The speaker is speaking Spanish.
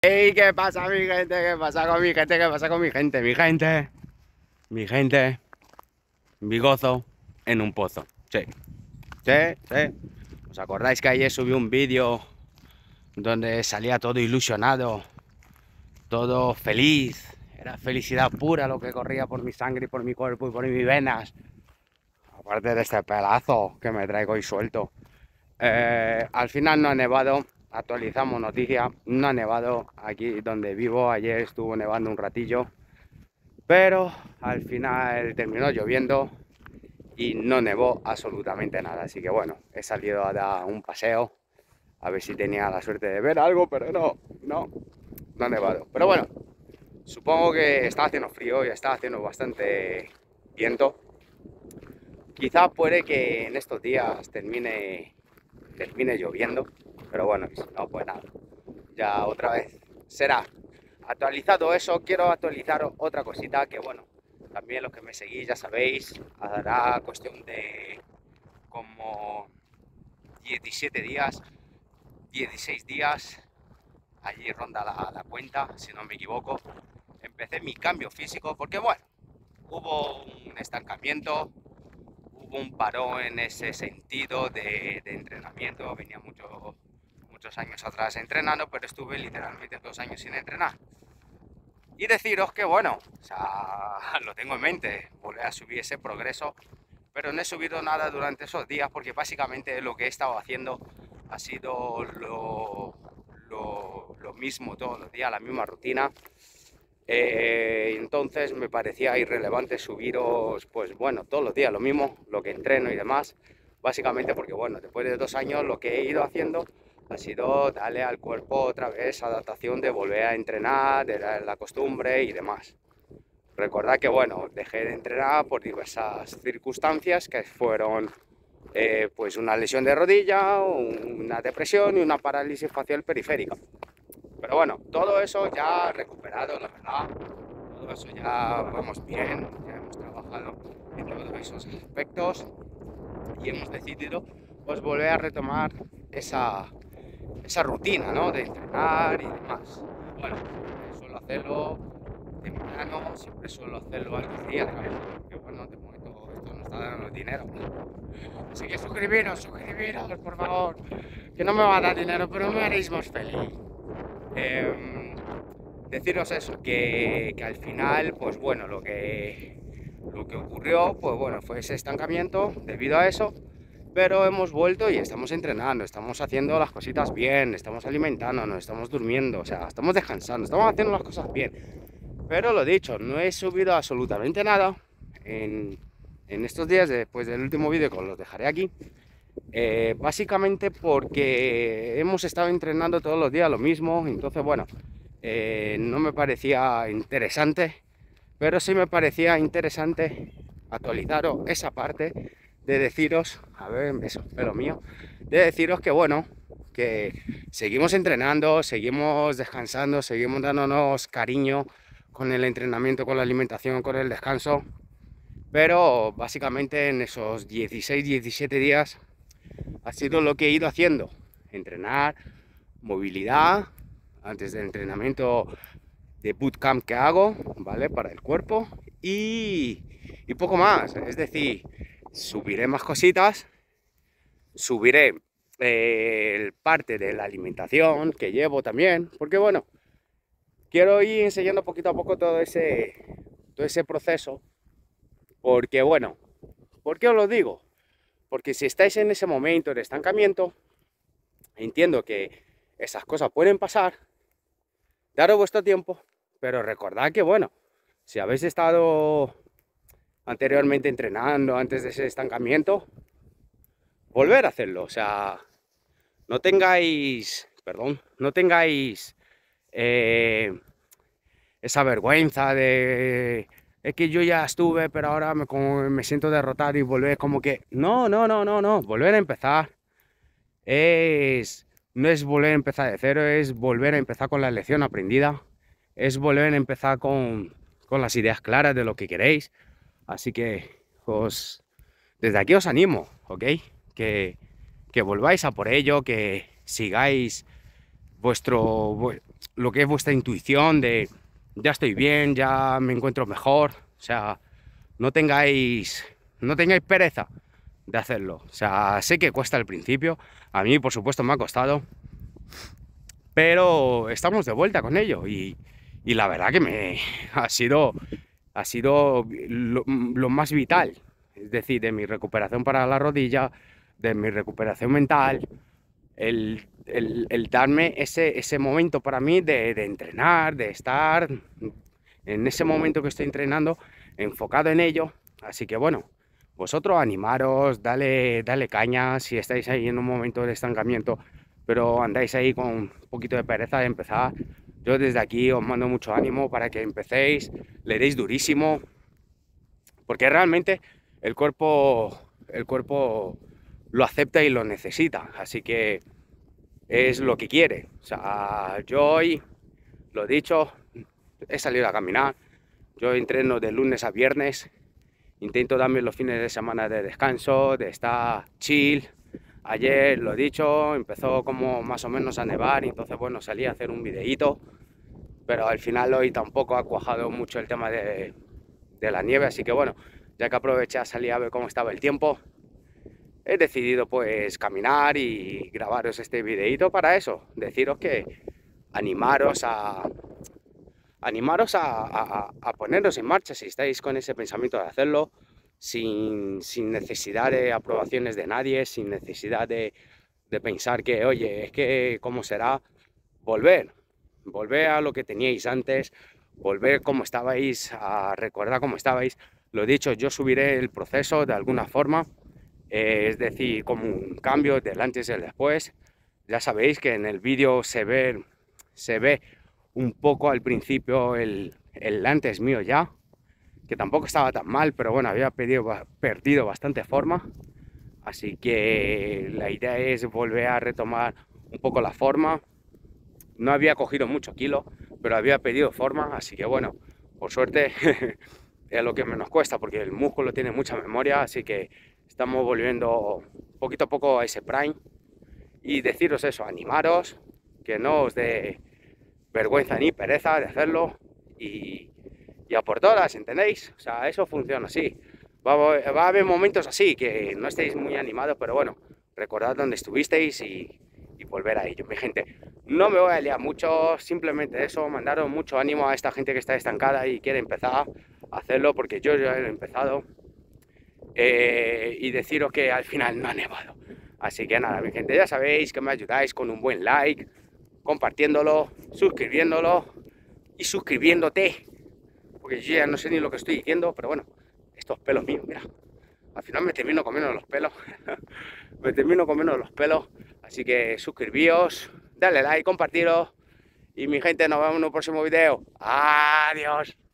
¡Ey! ¿Qué pasa, mi gente? ¿Qué pasa con mi gente? ¿Qué pasa con mi gente? Mi gozo en un pozo. Sí, sí, sí. ¿Os acordáis que ayer subí un vídeo donde salía todo ilusionado, todo feliz? Era felicidad pura lo que corría por mi sangre y por mi cuerpo y por mis venas. Aparte de este pelazo que me traigo hoy suelto. Al final no ha nevado, actualizamos noticia, no ha nevado aquí donde vivo, ayer estuvo nevando un ratillo, pero al final terminó lloviendo y no nevó absolutamente nada, así que bueno, he salido a dar un paseo, a ver si tenía la suerte de ver algo, pero no ha nevado. Pero bueno, supongo que está haciendo frío y está haciendo bastante viento. Quizá puede que en estos días termine lloviendo, pero bueno, y si no, pues nada, ya otra vez será. Actualizado eso, quiero actualizar otra cosita que bueno, también los que me seguís ya sabéis, hará cuestión de como 17 días, 16 días, allí ronda la cuenta, si no me equivoco, empecé mi cambio físico porque bueno, hubo un estancamiento, hubo un parón en ese sentido de entrenamiento, venía muchos años atrás entrenando, pero estuve literalmente 2 años sin entrenar. Y deciros que bueno, o sea, lo tengo en mente, volver a subir ese progreso, pero no he subido nada durante esos días porque básicamente lo que he estado haciendo ha sido lo mismo todos los días, la misma rutina. Entonces me parecía irrelevante subiros, pues bueno, todos los días lo mismo, lo que entreno y demás, básicamente porque bueno, después de 2 años lo que he ido haciendo ha sido darle al cuerpo otra vez adaptación de volver a entrenar, de la costumbre y demás. Recordad que bueno, dejé de entrenar por diversas circunstancias que fueron pues una lesión de rodilla, una depresión y una parálisis facial periférica. Pero bueno, todo eso ya recuperado, la verdad. Todo eso ya vamos bien, ya hemos trabajado en todos esos aspectos y hemos decidido pues volver a retomar esa rutina, ¿no? De entrenar y demás. Bueno, suelo hacerlo temprano, siempre suelo hacerlo al día de la mañana, porque bueno, de momento esto no está dando dinero. Así que suscribiros, por favor, que no me va a dar dinero, pero me haréis más feliz. Deciros eso, que al final, pues bueno, lo que ocurrió, pues bueno, fue ese estancamiento debido a eso, pero hemos vuelto y estamos entrenando, estamos haciendo las cositas bien, estamos alimentándonos, estamos durmiendo, o sea, estamos descansando, estamos haciendo las cosas bien. Pero lo dicho, no he subido absolutamente nada en estos días después del último vídeo que os lo dejaré aquí. Básicamente porque hemos estado entrenando todos los días lo mismo, entonces bueno, no me parecía interesante, pero sí me parecía interesante actualizaros esa parte de deciros, a ver, eso, pelo mío, de deciros que bueno, que seguimos entrenando, seguimos descansando, seguimos dándonos cariño con el entrenamiento, con la alimentación, con el descanso, pero básicamente en esos 16, 17 días ha sido lo que he ido haciendo, entrenar, movilidad, antes del entrenamiento de bootcamp que hago, ¿vale? Para el cuerpo y poco más, es decir, subiré más cositas, subiré parte de la alimentación que llevo también, porque bueno, quiero ir enseñando poquito a poco todo ese proceso, porque bueno, ¿por qué os lo digo? Porque si estáis en ese momento de estancamiento, entiendo que esas cosas pueden pasar, daros vuestro tiempo, pero recordad que, bueno, si habéis estado anteriormente entrenando antes de ese estancamiento, volver a hacerlo. O sea, no tengáis, perdón, no tengáis esa vergüenza de es que yo ya estuve, pero ahora me siento derrotado y volver como que no, volver a empezar no es volver a empezar de cero, es volver a empezar con la lección aprendida, es volver a empezar con las ideas claras de lo que queréis. Así que desde aquí os animo, ¿ok? Que volváis a por ello, que sigáis vuestro, lo que es vuestra intuición de ya estoy bien, ya me encuentro mejor. O sea, no tengáis, no tengáis pereza de hacerlo. O sea, sé que cuesta al principio, a mí por supuesto me ha costado, pero estamos de vuelta con ello y la verdad que me ha sido lo más vital, es decir, de mi recuperación para la rodilla, de mi recuperación mental, el darme ese momento para mí de entrenar, de estar en ese momento que estoy entrenando, enfocado en ello. Así que bueno, vosotros animaros, dale caña si estáis ahí en un momento de estancamiento, pero andáis ahí con un poquito de pereza de empezar. Yo desde aquí os mando mucho ánimo para que empecéis, le deis durísimo, porque realmente el cuerpo lo acepta y lo necesita, así que es lo que quiere. O sea, yo hoy, lo he dicho, he salido a caminar, yo entreno de lunes a viernes, intento darme los fines de semana de descanso, de estar chill. Ayer, lo he dicho, empezó como más o menos a nevar, entonces bueno, salí a hacer un videíto, pero al final hoy tampoco ha cuajado mucho el tema de la nieve, así que bueno, ya que aproveché a salir a ver cómo estaba el tiempo, he decidido pues caminar y grabaros este videito para eso, deciros que animaros a poneros en marcha si estáis con ese pensamiento de hacerlo, sin necesidad de aprobaciones de nadie, sin necesidad de pensar que, oye, es que cómo será. Volver a lo que teníais antes, volver como estabais, a recordar cómo estabais. Lo dicho, yo subiré el proceso de alguna forma, es decir, como un cambio del antes y el después. Ya sabéis que en el vídeo se ve un poco al principio el antes mío ya, que tampoco estaba tan mal, pero bueno, había perdido bastante forma. Así que la idea es volver a retomar un poco la forma. No había cogido mucho kilo, pero había perdido forma, así que bueno, por suerte es lo que menos cuesta, porque el músculo tiene mucha memoria, así que estamos volviendo poquito a poco a ese prime. Y deciros eso, animaros, que no os dé vergüenza ni pereza de hacerlo y a por todas, ¿entendéis? O sea, eso funciona así. Va a haber momentos así, que no estéis muy animados, pero bueno, recordad dónde estuvisteis y volver a ello, mi gente. No me voy a liar mucho, simplemente eso, mandaros mucho ánimo a esta gente que está estancada y quiere empezar a hacerlo, porque yo ya he empezado, y deciros que al final no ha nevado. Así que nada, mi gente, ya sabéis que me ayudáis con un buen like, compartiéndolo, suscribiéndolo y suscribiéndote, porque yo ya no sé ni lo que estoy diciendo, pero bueno, estos pelos míos, mira, al final me termino comiendo los pelos, me termino comiendo los pelos, así que suscribíos, dale like, compartiros, y mi gente, nos vemos en un próximo video. Adiós.